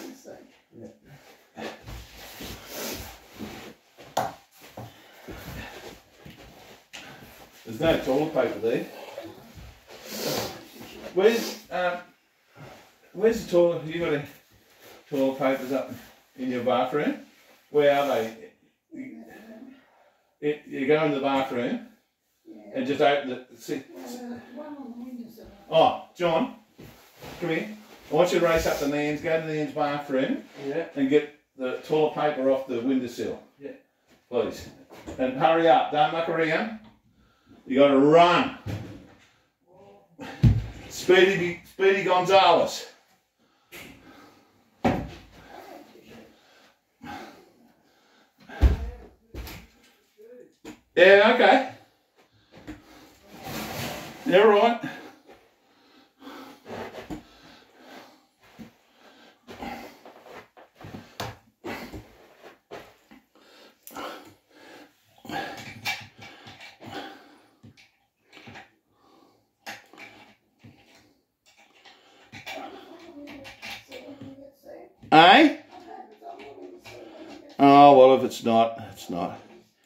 Yeah. There's no toilet paper there. Where's the toilet? Have you got any toilet papers up in your bathroom? Where are they? You go in the bathroom and just open the. Oh, John, come here. I want you to race up to Nan's, go to Nan's bathroom and get the toilet paper off the windowsill. Yeah. Please. And hurry up, don't muck around. You got to run. Speedy Gonzales. Yeah, okay. Yeah, right. Eh? Oh, well, if it's not, it's not.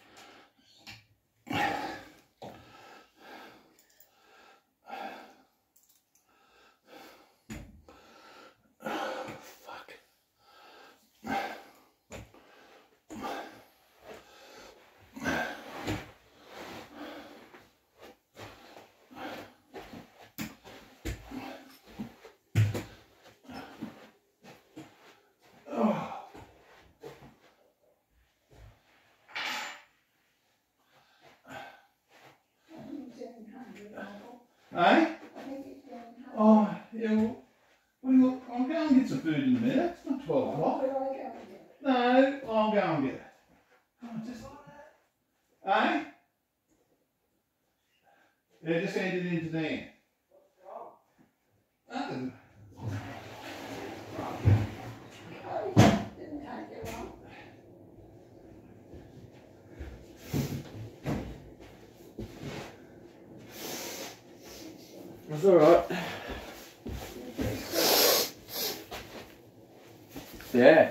Eh? Oh, yeah, well, I'll go and get some food in a minute. It's not 12 o'clock. No, I'll go and get it. Oh, just... Eh? Yeah, just hand it into Dan. Nothing. That's alright. Yeah.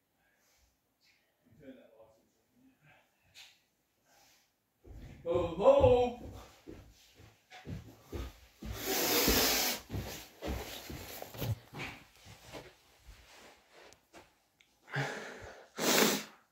Oh,